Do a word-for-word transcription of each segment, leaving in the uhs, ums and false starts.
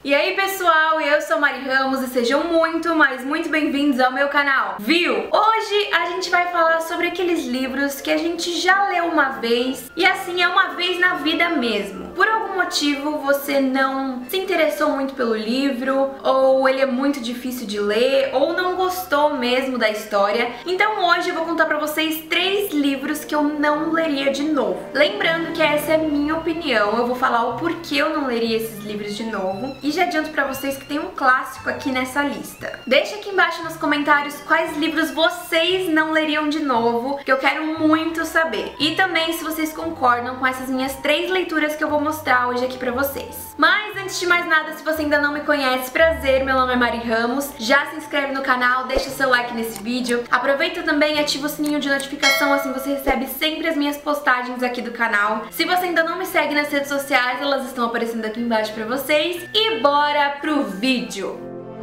E aí pessoal, eu sou a Mari Ramos e sejam muito, mas muito bem-vindos ao meu canal, viu? Hoje a gente vai falar sobre aqueles livros que a gente já leu uma vez e assim é uma vez na vida mesmo. Por algum motivo você não se interessou muito pelo livro, ou ele é muito difícil de ler, ou não gostou mesmo da história. Então hoje eu vou contar pra vocês três livros que eu não leria de novo. Lembrando que essa é a minha opinião, eu vou falar o porquê eu não leria esses livros de novo. E já adianto pra vocês que tem um clássico aqui nessa lista. Deixa aqui embaixo nos comentários quais livros vocês não leriam de novo, que eu quero muito saber. E também se vocês concordam com essas minhas três leituras que eu vou mostrar hoje aqui pra vocês. Mas antes de mais nada, se você ainda não me conhece, prazer, meu nome é Mari Ramos. Já se inscreve no canal, deixa seu like nesse vídeo. Aproveita também e ativa o sininho de notificação, assim você recebe sempre as minhas postagens aqui do canal. Se você ainda não me segue nas redes sociais, elas estão aparecendo aqui embaixo pra vocês. E bora pro vídeo!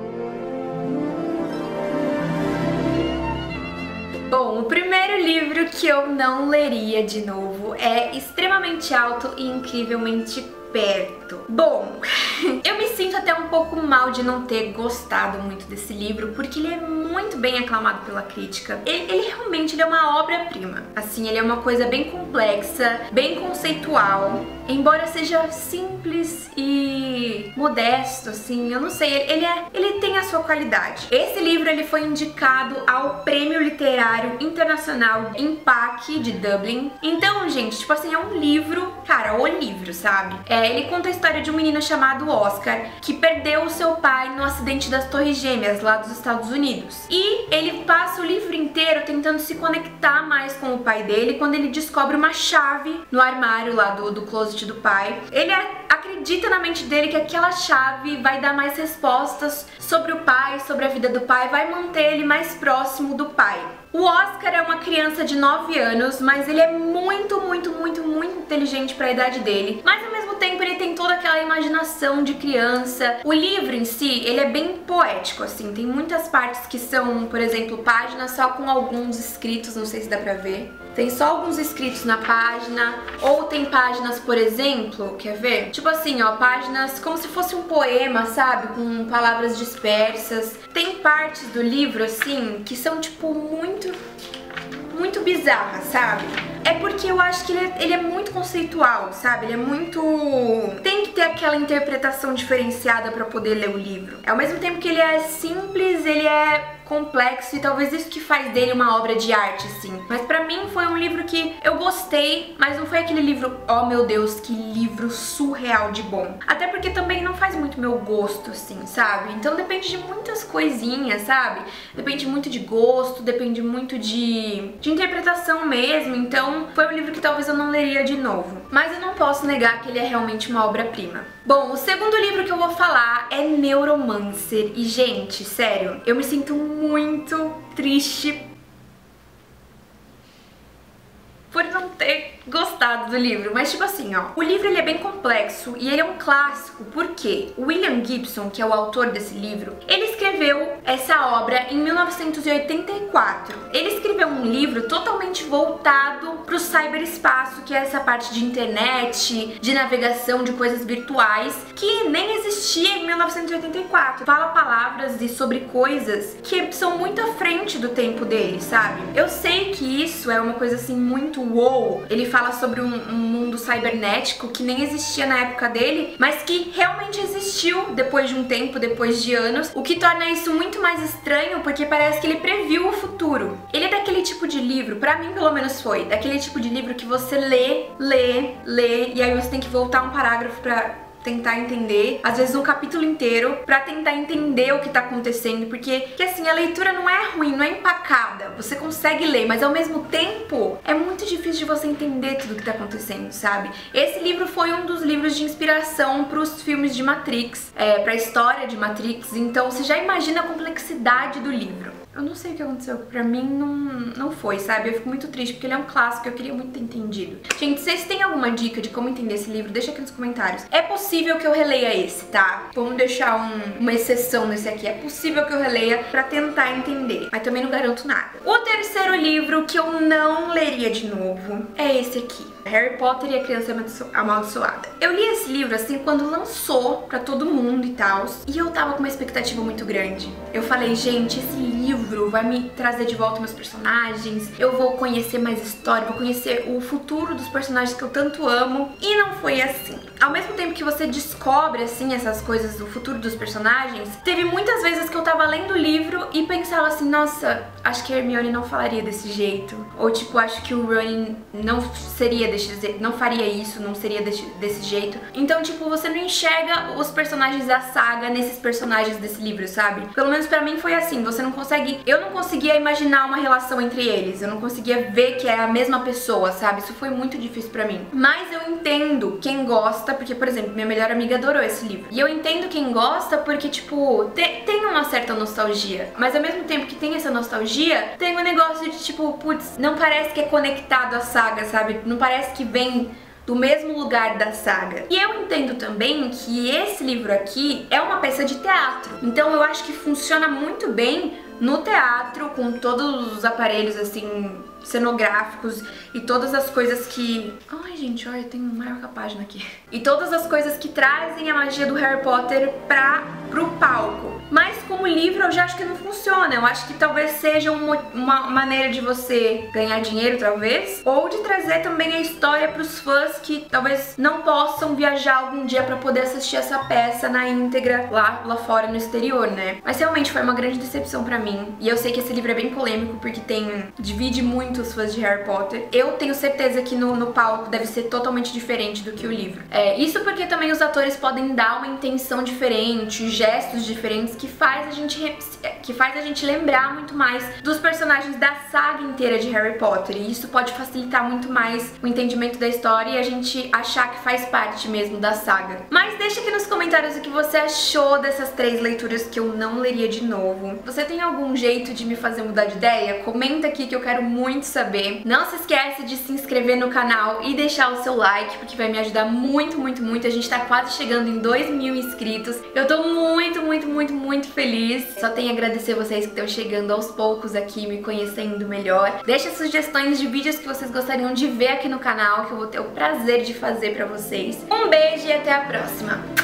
Bom, o primeiro livro que eu não leria de novo é Extremamente Alto e Incrivelmente Perto. Bom, eu me sinto até um pouco mal de não ter gostado muito desse livro, porque ele é muito bem aclamado pela crítica. Ele, ele realmente ele é uma obra-prima. Assim, ele é uma coisa bem complexa, bem conceitual. Embora seja simples e modesto, assim, eu não sei, ele, é, ele tem a sua qualidade. Esse livro ele foi indicado ao Prêmio Literário Internacional I M P A C de Dublin. Então, gente, tipo assim, é um livro, cara, o livro, sabe? É, ele conta a história de um menino chamado Oscar, que perdeu o seu pai no acidente das Torres Gêmeas, lá dos Estados Unidos. E ele passa o livro inteiro tentando se conectar mais com o pai dele, quando ele descobre uma chave no armário lá do, do closet do pai. Ele acredita na mente dele que aquela chave vai dar mais respostas sobre o pai, sobre a vida do pai, vai manter ele mais próximo do pai. O Oscar é uma criança de nove anos, mas ele é muito, muito, muito, muito inteligente para a idade dele. Mas ao mesmo tempo ele tem toda aquela imaginação de criança. O livro em si, ele é bem poético, assim. Tem muitas partes que são, por exemplo, páginas só com alguns escritos, não sei se dá pra ver. Tem só alguns escritos na página, ou tem páginas, por exemplo, quer ver? Tipo assim, ó, páginas como se fosse um poema, sabe? Com palavras dispersas. Tem partes do livro, assim, que são, tipo, muito, muito bizarras, sabe? É porque eu acho que ele é, ele é muito conceitual, sabe? Ele é muito... Tem que ter aquela interpretação diferenciada pra poder ler o livro. Ao mesmo tempo que ele é simples, ele é complexo e talvez isso que faz dele uma obra de arte, assim. Mas pra mim foi um livro que eu gostei, mas não foi aquele livro, oh meu Deus, que livro surreal de bom. Até porque também não faz muito meu gosto, assim, sabe? Então depende de muitas coisinhas, sabe? Depende muito de gosto, depende muito de, de interpretação mesmo. Então foi um livro que talvez eu não leria de novo. Mas eu não posso negar que ele é realmente uma obra-prima. Bom, o segundo livro que eu vou falar é Neuromancer. E, gente, sério, eu me sinto muito triste por não ter gostado do livro, mas tipo assim, ó, o livro ele é bem complexo e ele é um clássico, porque o William Gibson, que é o autor desse livro, ele escreveu essa obra em mil novecentos e oitenta e quatro. Ele escreveu um livro totalmente voltado para o cyberespaço, que é essa parte de internet, de navegação, de coisas virtuais, que nem existia em mil novecentos e oitenta e quatro. Fala palavras e sobre coisas que são muito à frente do tempo dele, sabe? Eu sei que isso é uma coisa assim muito uou. Ele fala sobre um, um mundo cibernético que nem existia na época dele, mas que realmente existiu depois de um tempo, depois de anos, o que torna isso muito mais estranho, porque parece que ele previu o futuro. Ele é daquele tipo de livro, pra mim pelo menos foi, daquele tipo de livro que você lê, lê, lê, e aí você tem que voltar um parágrafo pra tentar entender, às vezes um capítulo inteiro, pra tentar entender o que tá acontecendo, porque que assim, a leitura não é ruim, não é empacada, você consegue ler, mas ao mesmo tempo é muito difícil de você entender tudo que tá acontecendo, sabe? Esse livro foi um dos livros de inspiração pros filmes de Matrix, é, pra história de Matrix, então você já imagina a complexidade do livro. Eu não sei o que aconteceu, pra mim não, não foi, sabe? Eu fico muito triste porque ele é um clássico, eu queria muito ter entendido. Gente, se vocês têm alguma dica de como entender esse livro, deixa aqui nos comentários. É possível que eu releia esse, tá? Vamos deixar um, uma exceção nesse aqui. É possível que eu releia pra tentar entender, mas também não garanto nada. O terceiro livro que eu não leria de novo é esse aqui. Harry Potter e a Criança Amaldiçoada. Eu li esse livro assim quando lançou pra todo mundo e tal, e eu tava com uma expectativa muito grande. Eu falei, gente, esse livro vai me trazer de volta meus personagens, eu vou conhecer mais história, vou conhecer o futuro dos personagens que eu tanto amo, e não foi assim. Ao mesmo tempo que você descobre, assim, essas coisas do futuro dos personagens, teve muitas vezes que eu tava lendo o livro e pensava assim, nossa, acho que a Hermione não falaria desse jeito. Ou tipo, acho que o Ron não seria desse, não faria isso, não seria desse, desse jeito. Então, tipo, você não enxerga os personagens da saga nesses personagens desse livro, sabe? Pelo menos pra mim foi assim, você não consegue... Eu não conseguia imaginar uma relação entre eles, eu não conseguia ver que é a mesma pessoa, sabe? Isso foi muito difícil pra mim. Mas eu entendo quem gosta, porque, por exemplo, minha melhor amiga adorou esse livro. E eu entendo quem gosta porque, tipo, te, tem uma certa nostalgia. Mas ao mesmo tempo que tem essa nostalgia, tem um negócio de, tipo, putz, não parece que é conectado à saga, sabe? Não parece que vem do mesmo lugar da saga. E eu entendo também que esse livro aqui é uma peça de teatro. Então eu acho que funciona muito bem no teatro, com todos os aparelhos, assim, cenográficos e todas as coisas que... Ai, gente, olha, tem uma maior página aqui. E todas as coisas que trazem a magia do Harry Potter pra, pro palco. Mas como livro eu já acho que não funciona. Eu acho que talvez seja uma, uma maneira de você ganhar dinheiro, talvez, ou de trazer também a história pros fãs que talvez não possam viajar algum dia pra poder assistir essa peça na íntegra lá, lá fora no exterior, né? Mas realmente foi uma grande decepção pra mim. E eu sei que esse livro é bem polêmico porque tem... divide muito os fãs de Harry Potter. Eu tenho certeza que no, no palco deve ser totalmente diferente do que o livro. É, isso porque também os atores podem dar uma intenção diferente, gestos diferentes que faz a gente que faz a gente lembrar muito mais dos personagens da saga inteira de Harry Potter, e isso pode facilitar muito mais o entendimento da história e a gente achar que faz parte mesmo da saga. Mas deixa aqui nos comentários o que você achou dessas três leituras que eu não leria de novo. Você tem algum jeito de me fazer mudar de ideia? Comenta aqui que eu quero muito saber. Não se esquece de se inscrever no canal e deixar o seu like, porque vai me ajudar muito, muito, muito. A gente tá quase chegando em dois mil inscritos. Eu tô muito, muito, muito, muito feliz. Só tenho a agradecer vocês que estão chegando aos poucos aqui, me conhecendo melhor. Deixa sugestões de vídeos que vocês gostariam de ver aqui no canal, que eu vou ter o prazer de fazer pra vocês. Um beijo e até a próxima!